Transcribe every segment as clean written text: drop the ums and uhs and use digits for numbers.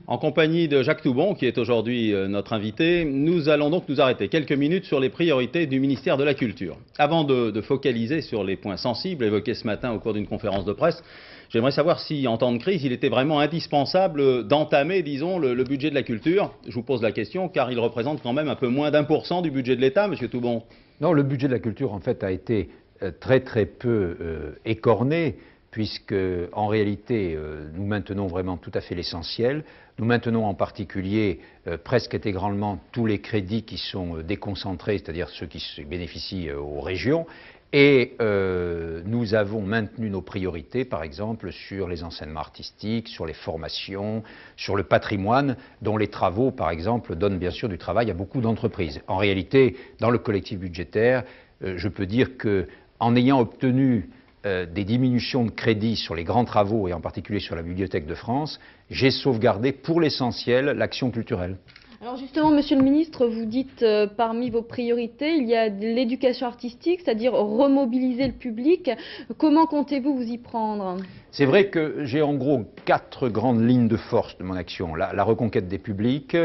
En compagnie de Jacques Toubon, qui est aujourd'hui notre invité, nous allons donc nous arrêter quelques minutes sur les priorités du ministère de la Culture. Avant de focaliser sur les points sensibles évoqués ce matin au cours d'une conférence de presse, j'aimerais savoir si, en temps de crise, il était vraiment indispensable d'entamer, disons, le budget de la culture. Je vous pose la question, car il représente quand même un peu moins d'1% du budget de l'État, Monsieur Toubon. Non, le budget de la culture, en fait, a été très peu écorné, puisque, en réalité, nous maintenons vraiment tout à fait l'essentiel. Nous maintenons en particulier presque intégralement tous les crédits qui sont déconcentrés, c'est-à-dire ceux qui bénéficient aux régions. Et nous avons maintenu nos priorités, par exemple, sur les enseignements artistiques, sur les formations, sur le patrimoine, dont les travaux, par exemple, donnent bien sûr du travail à beaucoup d'entreprises. En réalité, dans le collectif budgétaire, je peux dire qu'en ayant obtenu des diminutions de crédits sur les grands travaux, et en particulier sur la Bibliothèque de France, j'ai sauvegardé pour l'essentiel l'action culturelle. Alors justement, Monsieur le Ministre, vous dites parmi vos priorités, il y a l'éducation artistique, c'est-à-dire remobiliser le public. Comment comptez-vous vous y prendre? C'est vrai que j'ai en gros 4 grandes lignes de force de mon action. La reconquête des publics,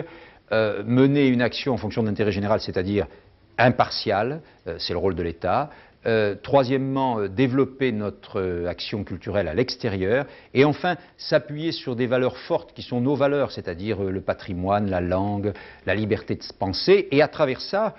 mener une action en fonction de l'intérêt général, c'est-à-dire impartiale, c'est le rôle de l'État. Troisièmement, développer notre action culturelle à l'extérieur. Et enfin, s'appuyer sur des valeurs fortes qui sont nos valeurs, c'est-à-dire le patrimoine, la langue, la liberté de se penser. Et à travers ça,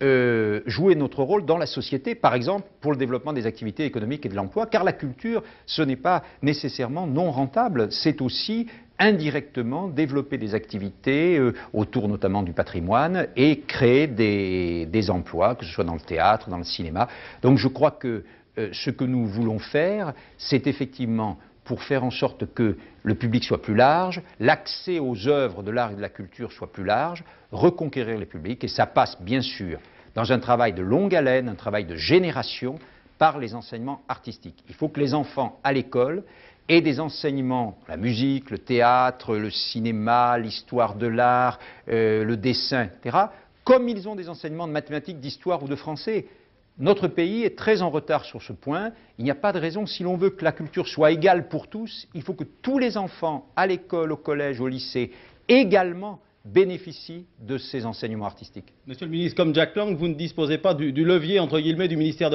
jouer notre rôle dans la société, par exemple pour le développement des activités économiques et de l'emploi, car la culture, ce n'est pas nécessairement non rentable, c'est aussi indirectement développer des activités autour notamment du patrimoine et créer des emplois, que ce soit dans le théâtre, dans le cinéma. Donc je crois que ce que nous voulons faire, c'est effectivement pour faire en sorte que le public soit plus large, l'accès aux œuvres de l'art et de la culture soit plus large, reconquérir les publics, et ça passe bien sûr dans un travail de longue haleine, un travail de génération, par les enseignements artistiques. Il faut que les enfants à l'école aient des enseignements, la musique, le théâtre, le cinéma, l'histoire de l'art, le dessin, etc., comme ils ont des enseignements de mathématiques, d'histoire ou de français. Notre pays est très en retard sur ce point. Il n'y a pas de raison, si l'on veut que la culture soit égale pour tous, il faut que tous les enfants, à l'école, au collège, au lycée, également bénéficient de ces enseignements artistiques. Monsieur le ministre, comme Jack Lang, vous ne disposez pas du levier, entre guillemets, du ministère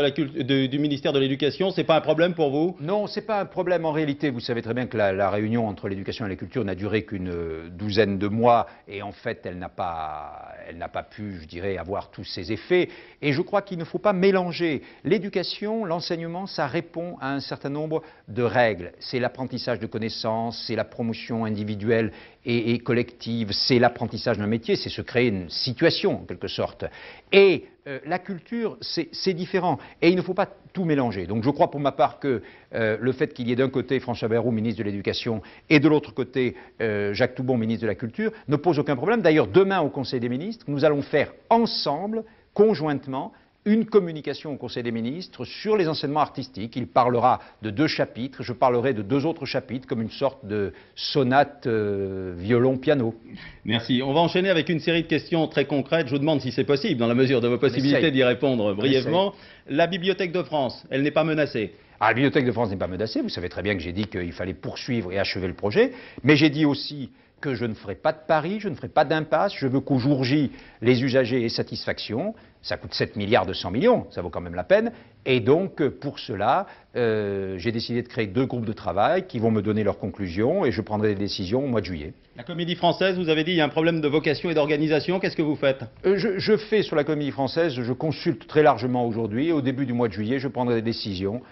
de l'Éducation. C'est pas un problème pour vous? Non, c'est pas un problème en réalité. Vous savez très bien que la réunion entre l'éducation et la culture n'a duré qu'une douzaine de mois, et en fait, elle n'a pas pu, je dirais, avoir tous ses effets. Et je crois qu'il ne faut pas mélanger l'éducation, l'enseignement, ça répond à un certain nombre de règles. C'est l'apprentissage de connaissances, c'est la promotion individuelle et collective, c'est l'apprentissage d'un métier, c'est se créer une situation en quelque sorte. Et la culture, c'est différent. Et il ne faut pas tout mélanger. Donc je crois pour ma part que le fait qu'il y ait d'un côté François Bayrou, ministre de l'Éducation, et de l'autre côté Jacques Toubon, ministre de la Culture, ne pose aucun problème. D'ailleurs, demain au Conseil des ministres, nous allons faire ensemble, conjointement, une communication au Conseil des ministres sur les enseignements artistiques. Il parlera de 2 chapitres, je parlerai de 2 autres chapitres, comme une sorte de sonate violon-piano. Merci. On va enchaîner avec une série de questions très concrètes. Je vous demande si c'est possible, dans la mesure de vos possibilités, d'y répondre brièvement. La Bibliothèque de France, elle n'est pas menacée? Ah, la Bibliothèque de France n'est pas menacée. Vous savez très bien que j'ai dit qu'il fallait poursuivre et achever le projet. Mais j'ai dit aussi que je ne ferai pas de pari, je ne ferai pas d'impasse. Je veux qu'au jour J, les usagers aient satisfaction. Ça coûte 7 milliards 200 millions, ça vaut quand même la peine. Et donc, pour cela, j'ai décidé de créer 2 groupes de travail qui vont me donner leurs conclusions, et je prendrai des décisions au mois de juillet. La Comédie Française, vous avez dit, il y a un problème de vocation et d'organisation. Qu'est-ce que vous faites? Je fais sur la Comédie Française, je consulte très largement aujourd'hui. Au début du mois de juillet, je prendrai des décisions,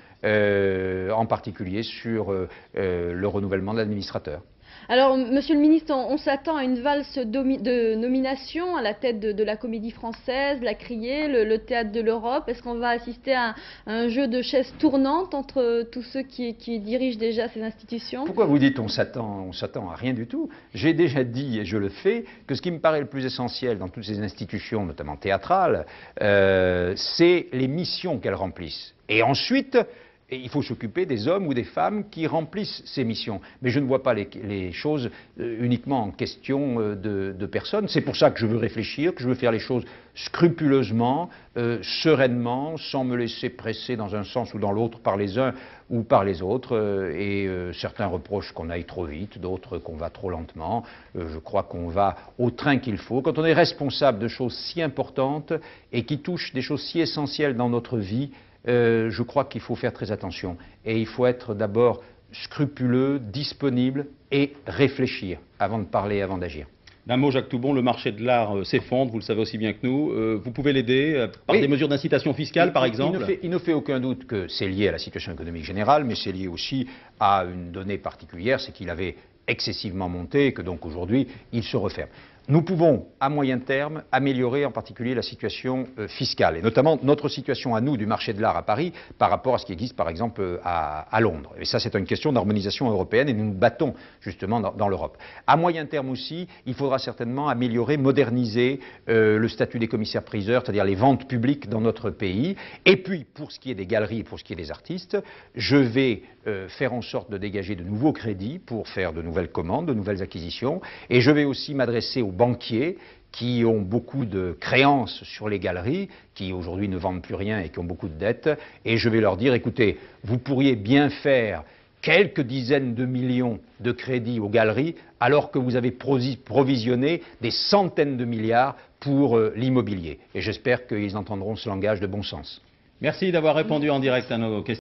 en particulier sur le renouvellement de l'administrateur. Alors, Monsieur le Ministre, on s'attend à une valse de nomination à la tête de la Comédie Française, la Criée, le Théâtre de l'Europe. Est-ce qu'on va assister à un jeu de chaises tournantes entre tous ceux qui dirigent déjà ces institutions? Pourquoi vous dites on s'attend à rien du tout? J'ai déjà dit, et je le fais, que ce qui me paraît le plus essentiel dans toutes ces institutions, notamment théâtrales, c'est les missions qu'elles remplissent. Et ensuite, Et il faut s'occuper des hommes ou des femmes qui remplissent ces missions. Mais je ne vois pas les choses uniquement en question de personnes. C'est pour ça que je veux réfléchir, que je veux faire les choses scrupuleusement, sereinement, sans me laisser presser dans un sens ou dans l'autre par les uns ou par les autres. Certains reprochent qu'on aille trop vite, d'autres qu'on va trop lentement. Je crois qu'on va au train qu'il faut. Quand on est responsable de choses si importantes et qui touchent des choses si essentielles dans notre vie, je crois qu'il faut faire très attention. Et il faut être d'abord scrupuleux, disponible et réfléchir avant de parler, avant d'agir. D'un mot, Jacques Toubon, le marché de l'art s'effondre, vous le savez aussi bien que nous. Vous pouvez l'aider par des mesures d'incitation fiscale, par exemple? Il ne fait aucun doute que c'est lié à la situation économique générale, mais c'est lié aussi à une donnée particulière, c'est qu'il avait excessivement monté et que donc aujourd'hui, il se referme. Nous pouvons, à moyen terme, améliorer en particulier la situation fiscale, et notamment notre situation à nous du marché de l'art à Paris par rapport à ce qui existe par exemple à Londres. Et ça, c'est une question d'harmonisation européenne et nous nous battons justement dans l'Europe. À moyen terme aussi, il faudra certainement améliorer, moderniser le statut des commissaires-priseurs, c'est-à-dire les ventes publiques dans notre pays. Et puis, pour ce qui est des galeries et pour ce qui est des artistes, je vais faire en sorte de dégager de nouveaux crédits pour faire de nouvelles commandes, de nouvelles acquisitions, et je vais aussi m'adresser aux banquiers qui ont beaucoup de créances sur les galeries, qui aujourd'hui ne vendent plus rien et qui ont beaucoup de dettes, et je vais leur dire, écoutez, vous pourriez bien faire quelques dizaines de millions de crédits aux galeries, alors que vous avez provisionné des centaines de milliards pour l'immobilier. Et j'espère qu'ils entendront ce langage de bon sens. Merci d'avoir répondu en direct à nos questions.